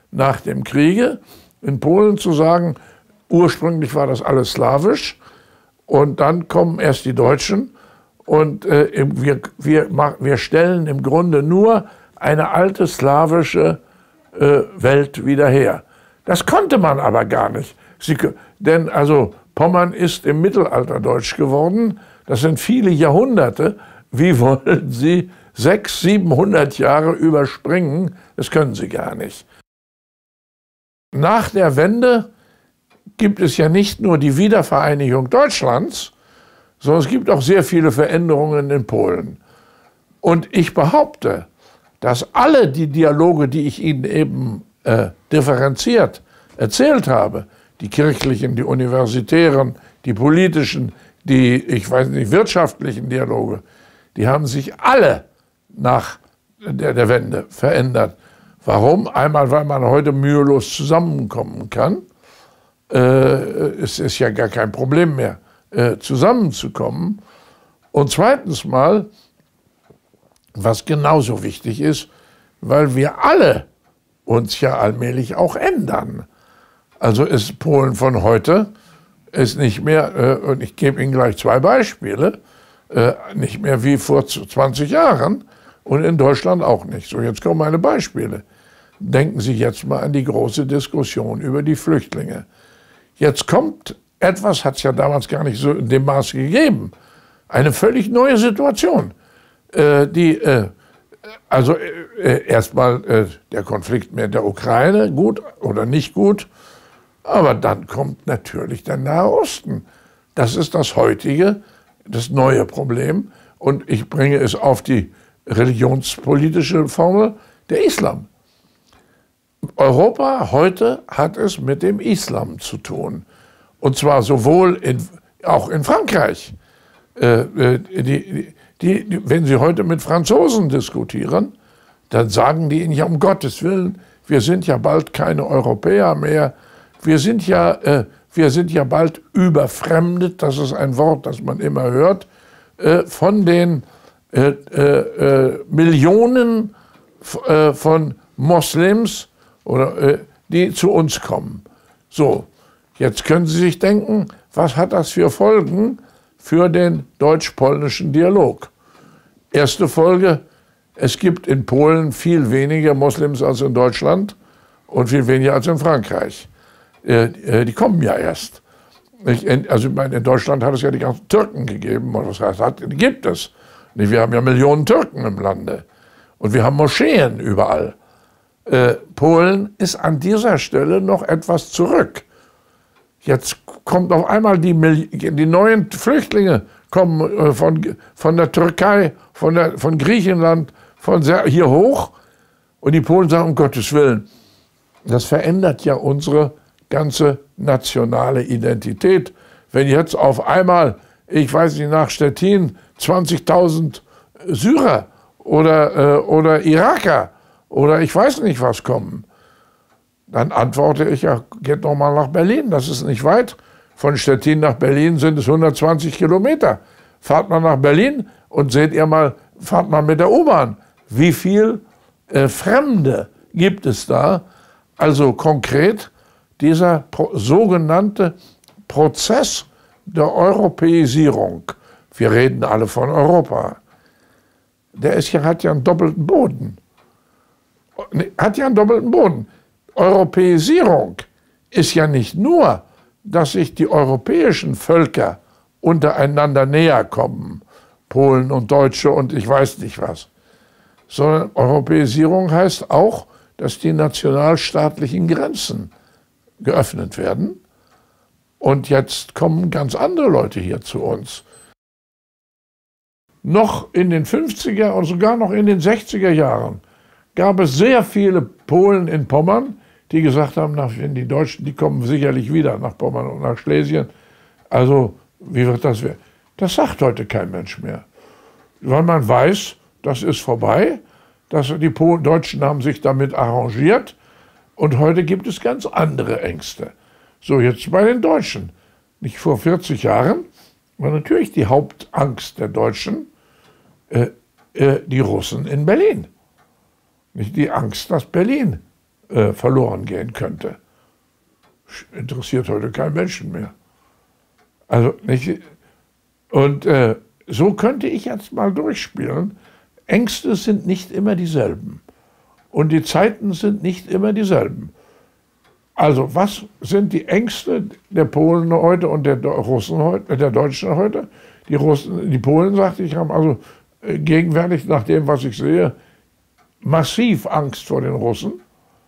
nach dem Kriege, in Polen zu sagen, ursprünglich war das alles slawisch und dann kommen erst die Deutschen und wir stellen im Grunde nur eine alte slawische Welt wieder her. Das konnte man aber gar nicht. Denn also Pommern ist im Mittelalter deutsch geworden. Das sind viele Jahrhunderte. Wie wollen Sie 600, 700 Jahre überspringen? Das können Sie gar nicht. Nach der Wende gibt es ja nicht nur die Wiedervereinigung Deutschlands, sondern es gibt auch sehr viele Veränderungen in Polen. Und ich behaupte, dass alle die Dialoge, die ich Ihnen eben differenziert erzählt habe, die kirchlichen, die universitären, die politischen, die, ich weiß nicht, wirtschaftlichen Dialoge, die haben sich alle nach der Wende verändert. Warum? Einmal, weil man heute mühelos zusammenkommen kann. Es ist ja gar kein Problem mehr, zusammenzukommen. Und zweitens mal, was genauso wichtig ist, weil wir alle uns ja allmählich auch ändern. Also ist Polen von heute ist nicht mehr, und ich gebe Ihnen gleich 2 Beispiele, nicht mehr wie vor 20 Jahren und in Deutschland auch nicht. So, jetzt kommen meine Beispiele. Denken Sie jetzt mal an die große Diskussion über die Flüchtlinge. Jetzt kommt etwas, hat es ja damals gar nicht so in dem Maße gegeben, eine völlig neue Situation. Erstmal der Konflikt mit der Ukraine, gut oder nicht gut, aber dann kommt natürlich der Nahe Osten. Das ist das heutige, das neue Problem und ich bringe es auf die religionspolitische Formel, der Islam. Europa heute hat es mit dem Islam zu tun und zwar sowohl auch in Frankreich. Wenn Sie heute mit Franzosen diskutieren, dann sagen die Ihnen ja, um Gottes Willen, wir sind ja bald keine Europäer mehr, wir sind ja bald überfremdet, das ist ein Wort, das man immer hört, von den Millionen von Moslems, die zu uns kommen. So, jetzt können Sie sich denken, was hat das für Folgen für den deutsch-polnischen Dialog? Erste Folge, es gibt in Polen viel weniger Moslems als in Deutschland und viel weniger als in Frankreich. Die kommen ja erst. Also in Deutschland hat es ja die ganzen Türken gegeben, und das heißt, gibt es. Wir haben ja Millionen Türken im Lande und wir haben Moscheen überall. Polen ist an dieser Stelle noch etwas zurück. Jetzt kommt auf einmal die neuen Flüchtlinge kommen von der Türkei, von Griechenland, hier hoch und die Polen sagen, um Gottes Willen, das verändert ja unsere ganze nationale Identität. Wenn jetzt auf einmal, ich weiß nicht, nach Stettin 20.000 Syrer oder Iraker oder ich weiß nicht was kommen, dann antworte ich, ja, geht doch mal nach Berlin, das ist nicht weit. Von Stettin nach Berlin sind es 120 Kilometer. Fahrt mal nach Berlin und seht ihr mal, fahrt mal mit der U-Bahn. Wie viel Fremde gibt es da? Also konkret, dieser sogenannte Prozess der Europäisierung, wir reden alle von Europa, hat ja einen doppelten Boden. Europäisierung ist ja nicht nur, dass sich die europäischen Völker untereinander näher kommen, Polen und Deutsche und ich weiß nicht was, sondern Europäisierung heißt auch, dass die nationalstaatlichen Grenzen geöffnet werden. Und jetzt kommen ganz andere Leute hier zu uns. Noch in den 50er und sogar noch in den 60er Jahren gab es sehr viele Polen in Pommern, die gesagt haben, die Deutschen, die kommen sicherlich wieder nach Pommern und nach Schlesien. Also, wie wird das werden? Das sagt heute kein Mensch mehr. Weil man weiß, das ist vorbei, die Deutschen haben sich damit arrangiert und heute gibt es ganz andere Ängste. So, jetzt bei den Deutschen. Nicht vor 40 Jahren war natürlich die Hauptangst der Deutschen die Russen in Berlin. Nicht die Angst, dass Berlin verloren gehen könnte. Interessiert heute kein Menschen mehr. Also nicht. Und so könnte ich jetzt mal durchspielen. Ängste sind nicht immer dieselben. Und die Zeiten sind nicht immer dieselben. Also was sind die Ängste der Polen heute und der Russen heute, der Deutschen heute? Die Polen, sagte ich, haben also gegenwärtig, nach dem, was ich sehe, massiv Angst vor den Russen.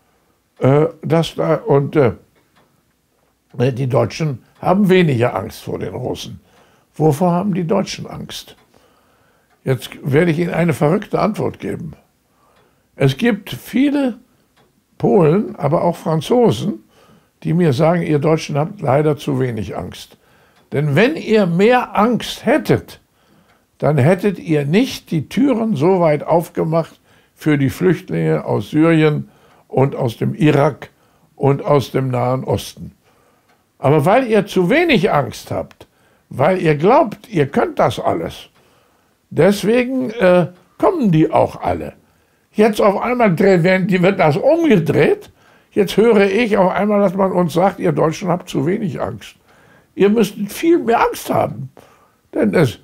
Die Deutschen haben weniger Angst vor den Russen. Wovor haben die Deutschen Angst? Jetzt werde ich Ihnen eine verrückte Antwort geben. Es gibt viele Polen, aber auch Franzosen, die mir sagen, ihr Deutschen habt leider zu wenig Angst. Denn wenn ihr mehr Angst hättet, dann hättet ihr nicht die Türen so weit aufgemacht für die Flüchtlinge aus Syrien und aus dem Irak und aus dem Nahen Osten. Aber weil ihr zu wenig Angst habt, weil ihr glaubt, ihr könnt das alles, deswegen kommen die auch alle. Jetzt auf einmal wird das umgedreht. Jetzt höre ich auf einmal, dass man uns sagt, ihr Deutschen habt zu wenig Angst. Ihr müsst viel mehr Angst haben. Denn das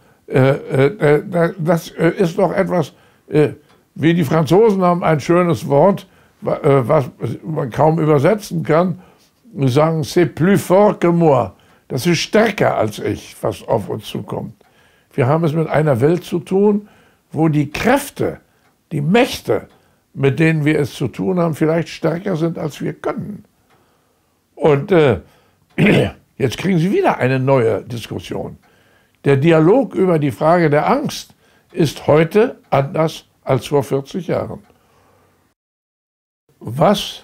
ist doch etwas, wie die Franzosen haben ein schönes Wort, was man kaum übersetzen kann. Sie sagen, c'est plus fort que moi. Das ist stärker als ich, was auf uns zukommt. Wir haben es mit einer Welt zu tun, wo die Kräfte, die Mächte, mit denen wir es zu tun haben, vielleicht stärker sind, als wir können. Und jetzt kriegen Sie wieder eine neue Diskussion. Der Dialog über die Frage der Angst ist heute anders als vor 40 Jahren. Was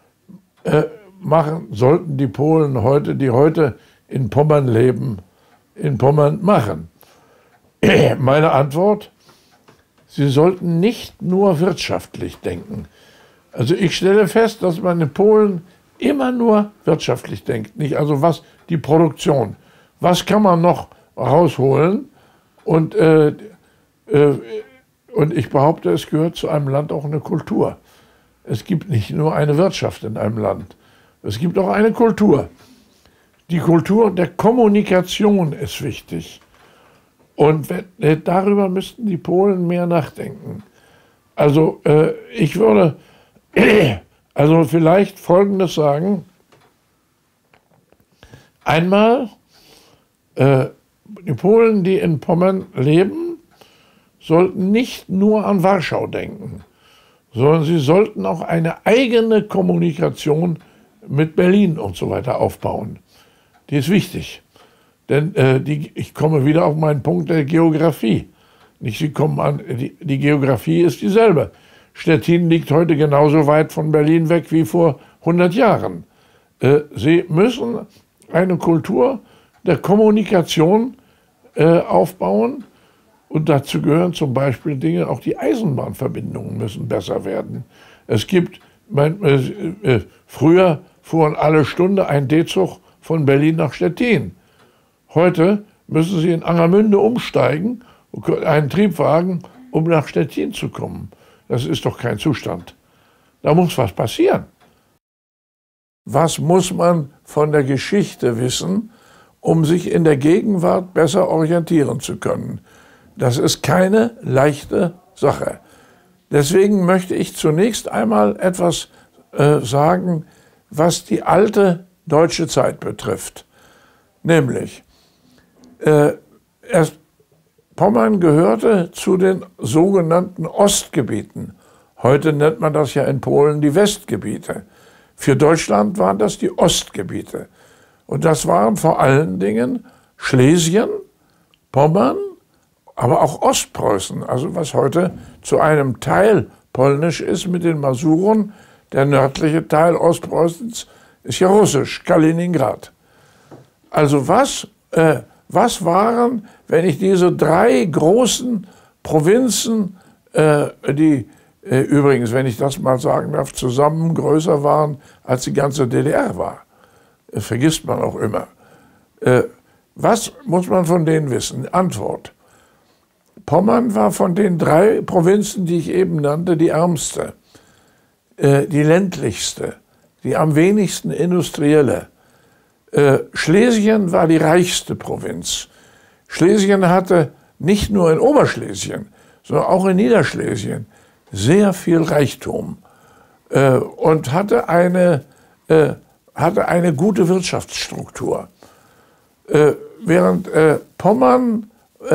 sollten die Polen heute, die heute in Pommern leben, in Pommern machen? Meine Antwort: Sie sollten nicht nur wirtschaftlich denken. Also ich stelle fest, dass man in Polen immer nur wirtschaftlich denkt. Nicht also was die Produktion. Was kann man noch rausholen? Und ich behaupte, es gehört zu einem Land auch eine Kultur. Es gibt nicht nur eine Wirtschaft in einem Land. Es gibt auch eine Kultur. Die Kultur der Kommunikation ist wichtig. Und darüber müssten die Polen mehr nachdenken. Also ich würde also vielleicht Folgendes sagen. Einmal, die Polen, die in Pommern leben, sollten nicht nur an Warschau denken, sondern sie sollten auch eine eigene Kommunikation mit Berlin und so weiter aufbauen. Die ist wichtig. Denn ich komme wieder auf meinen Punkt der Geografie. Sie kommen an, die Geografie ist dieselbe. Stettin liegt heute genauso weit von Berlin weg wie vor 100 Jahren. Sie müssen eine Kultur der Kommunikation aufbauen. Und dazu gehören zum Beispiel Dinge, auch die Eisenbahnverbindungen müssen besser werden. Es gibt, früher fuhren alle Stunde ein D-Zug von Berlin nach Stettin. Heute müssen Sie in Angermünde umsteigen, einen Triebwagen, um nach Stettin zu kommen. Das ist doch kein Zustand. Da muss was passieren. Was muss man von der Geschichte wissen, um sich in der Gegenwart besser orientieren zu können? Das ist keine leichte Sache. Deswegen möchte ich zunächst einmal etwas sagen, was die alte deutsche Zeit betrifft. Nämlich, Pommern gehörte zu den sogenannten Ostgebieten. Heute nennt man das ja in Polen die Westgebiete. Für Deutschland waren das die Ostgebiete. Und das waren vor allen Dingen Schlesien, Pommern, aber auch Ostpreußen, also was heute zu einem Teil polnisch ist mit den Masuren. Der nördliche Teil Ostpreußens ist ja russisch, Kaliningrad. Also was waren, wenn ich diese drei großen Provinzen, die übrigens, wenn ich das mal sagen darf, zusammen größer waren, als die ganze DDR war. Das vergisst man auch immer. Was muss man von denen wissen? Antwort: Pommern war von den drei Provinzen, die ich eben nannte, die ärmste. die ländlichste, die am wenigsten industrielle. Schlesien war die reichste Provinz. Schlesien hatte nicht nur in Oberschlesien, sondern auch in Niederschlesien sehr viel Reichtum und hatte eine gute Wirtschaftsstruktur. Während Pommern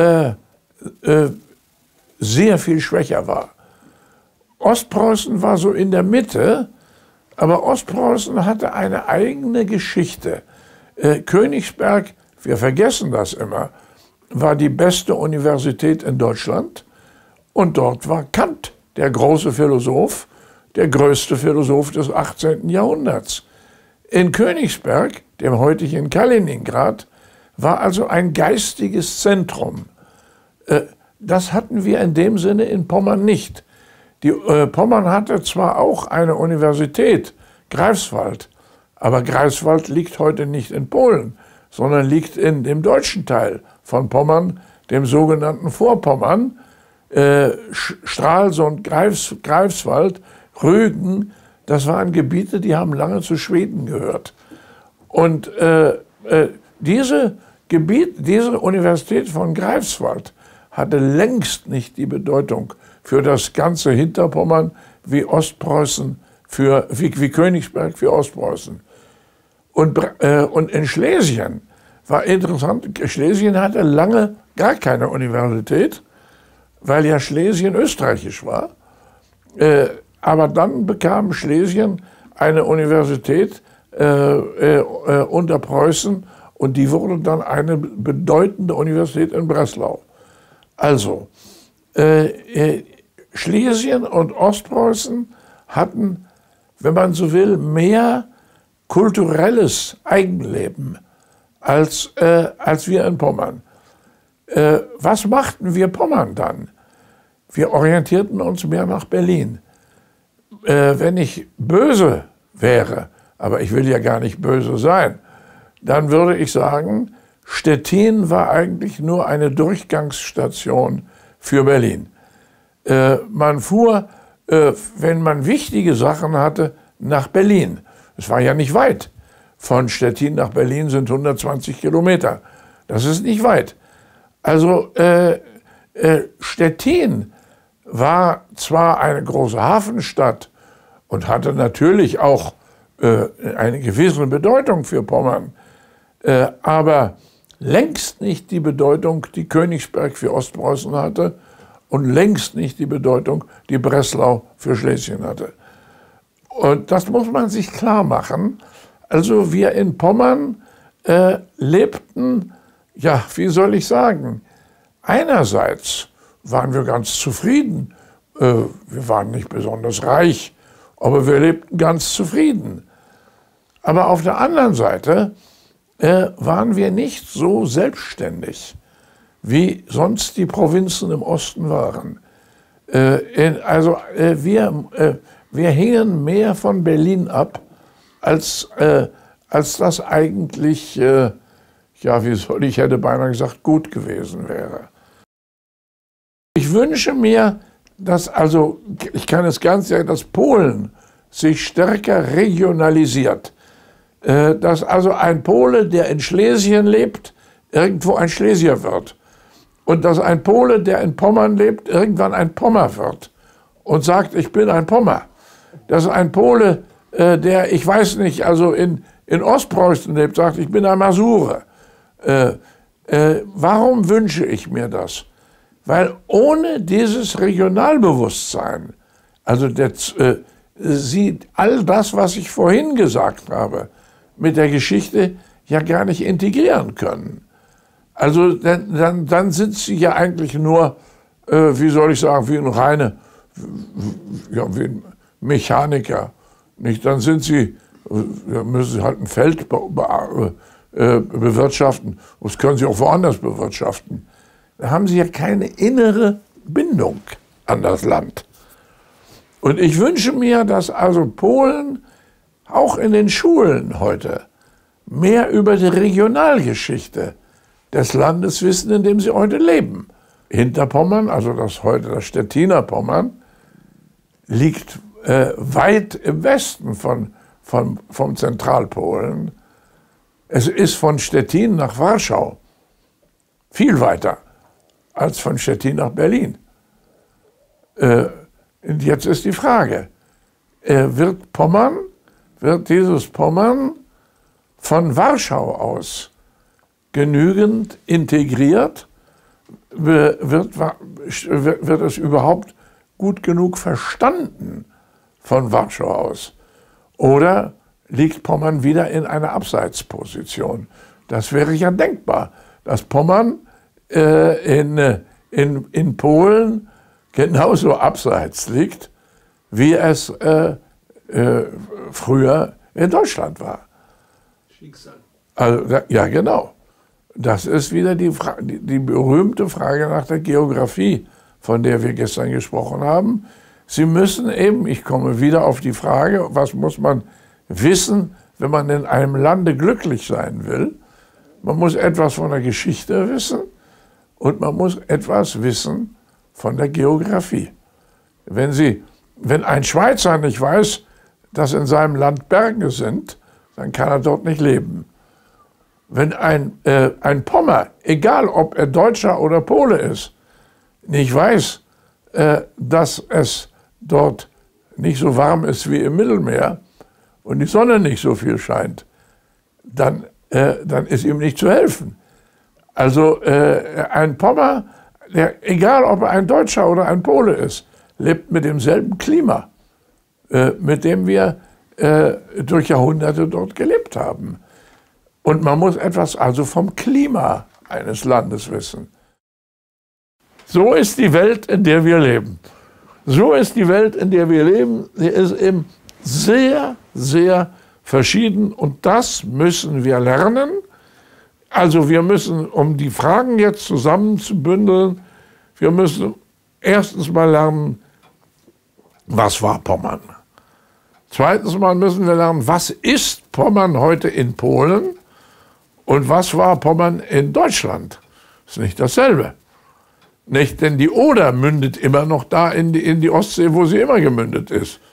sehr viel schwächer war. Ostpreußen war so in der Mitte, aber Ostpreußen hatte eine eigene Geschichte. Königsberg, wir vergessen das immer, war die beste Universität in Deutschland und dort war Kant, der große Philosoph, der größte Philosoph des 18. Jahrhunderts. In Königsberg, dem heutigen Kaliningrad, war also ein geistiges Zentrum. Das hatten wir in dem Sinne in Pommern nicht. Pommern hatte zwar auch eine Universität, Greifswald, aber Greifswald liegt heute nicht in Polen, sondern liegt in dem deutschen Teil von Pommern, dem sogenannten Vorpommern. Stralsund, Greifswald, Rügen, das waren Gebiete, die haben lange zu Schweden gehört. Und diese Universität von Greifswald hatte längst nicht die Bedeutung für das ganze Hinterpommern wie Ostpreußen, wie Königsberg für Ostpreußen. Und in Schlesien war interessant, Schlesien hatte lange gar keine Universität, weil ja Schlesien österreichisch war. Aber dann bekam Schlesien eine Universität unter Preußen und die wurde dann eine bedeutende Universität in Breslau. Also, Schlesien und Ostpreußen hatten, wenn man so will, mehr kulturelles Eigenleben als wir in Pommern. Was machten wir Pommern dann? Wir orientierten uns mehr nach Berlin. Wenn ich böse wäre, aber ich will ja gar nicht böse sein, dann würde ich sagen, Stettin war eigentlich nur eine Durchgangsstation für Berlin. Man fuhr, wenn man wichtige Sachen hatte, nach Berlin. Es war ja nicht weit. Von Stettin nach Berlin sind 120 Kilometer. Das ist nicht weit. Also Stettin war zwar eine große Hafenstadt und hatte natürlich auch eine gewisse Bedeutung für Pommern, aber längst nicht die Bedeutung, die Königsberg für Ostpreußen hatte und längst nicht die Bedeutung, die Breslau für Schlesien hatte. Und das muss man sich klar machen. Also wir in Pommern lebten, ja, wie soll ich sagen, einerseits waren wir ganz zufrieden. Wir waren nicht besonders reich, aber wir lebten ganz zufrieden. Aber auf der anderen Seite waren wir nicht so selbstständig, wie sonst die Provinzen im Osten waren. Wir hingen mehr von Berlin ab, als das eigentlich, ja, ich hätte beinahe gesagt, gut gewesen wäre. Ich wünsche mir, dass ich kann es ganz sagen, dass Polen sich stärker regionalisiert. Dass also ein Pole, der in Schlesien lebt, irgendwo ein Schlesier wird. Und dass ein Pole, der in Pommern lebt, irgendwann ein Pommer wird und sagt, ich bin ein Pommer. Dass ein Pole, der, ich weiß nicht, also in Ostpreußen lebt, sagt, ich bin ein Masure. Warum wünsche ich mir das? Weil ohne dieses Regionalbewusstsein, also Sie all das, was ich vorhin gesagt habe, mit der Geschichte ja gar nicht integrieren können. Also dann sind Sie ja eigentlich nur, wie soll ich sagen, wie ein wie ein Mechaniker. Nicht? Dann müssen Sie halt ein Feld bewirtschaften. Das können Sie auch woanders bewirtschaften. Da haben Sie ja keine innere Bindung an das Land. Und ich wünsche mir, dass also Polen auch in den Schulen heute mehr über die Regionalgeschichte des Landes wissen, in dem sie heute leben. Hinterpommern, also heute das Stettiner Pommern, liegt weit im Westen vom Zentralpolen. Es ist von Stettin nach Warschau viel weiter als von Stettin nach Berlin. Und jetzt ist die Frage, wird dieses Pommern von Warschau aus genügend integriert? Wird es überhaupt gut genug verstanden von Warschau aus? Oder liegt Pommern wieder in einer Abseitsposition? Das wäre ja denkbar, dass Pommern in Polen genauso abseits liegt, wie es früher in Deutschland war. Schicksal. Also, ja, genau. Das ist wieder die berühmte Frage nach der Geografie, von der wir gestern gesprochen haben. Sie müssen eben, ich komme wieder auf die Frage, was muss man wissen, wenn man in einem Lande glücklich sein will? Man muss etwas von der Geschichte wissen und man muss etwas wissen von der Geografie. Wenn ein Schweizer nicht weiß, dass in seinem Land Berge sind, dann kann er dort nicht leben. Wenn ein Pommer, egal ob er Deutscher oder Pole ist, nicht weiß, dass es dort nicht so warm ist wie im Mittelmeer und die Sonne nicht so viel scheint, dann ist ihm nicht zu helfen. Also ein Pommer, egal ob er ein Deutscher oder ein Pole ist, lebt mit demselben Klima, mit dem wir durch Jahrhunderte dort gelebt haben. Und man muss etwas also vom Klima eines Landes wissen. So ist die Welt, in der wir leben. So ist die Welt, in der wir leben. Sie ist eben sehr, sehr verschieden und das müssen wir lernen. Also wir müssen, um die Fragen jetzt zusammenzubündeln, wir müssen erstens mal lernen, was war Pommern? Zweitens mal müssen wir lernen, was ist Pommern heute in Polen und was war Pommern in Deutschland? Das ist nicht dasselbe. Nicht, denn die Oder mündet immer noch da in die Ostsee, wo sie immer gemündet ist.